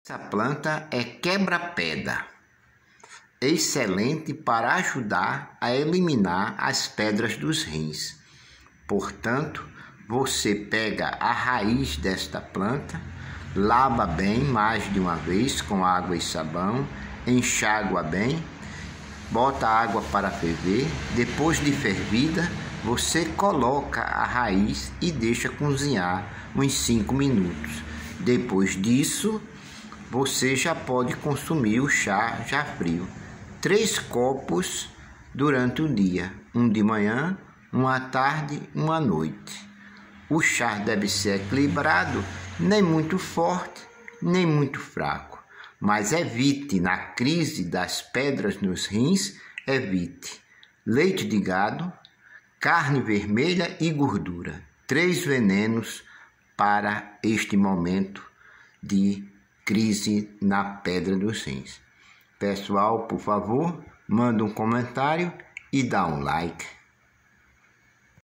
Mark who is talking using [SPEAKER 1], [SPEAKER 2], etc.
[SPEAKER 1] Essa planta é quebra-pedra, excelente para ajudar a eliminar as pedras dos rins. Portanto, você pega a raiz desta planta, lava bem mais de uma vez com água e sabão, enxágua bem, bota a água para ferver. Depois de fervida, você coloca a raiz e deixa cozinhar uns 5 minutos. Depois disso, você já pode consumir o chá já frio. 3 copos durante o dia, um de manhã, um à tarde, um à noite. O chá deve ser equilibrado, nem muito forte, nem muito fraco. Mas evite, na crise das pedras nos rins, evite leite de gado, carne vermelha e gordura. 3 venenos para este momento de crise na pedra dos rins. Pessoal, por favor, manda um comentário e dá um like.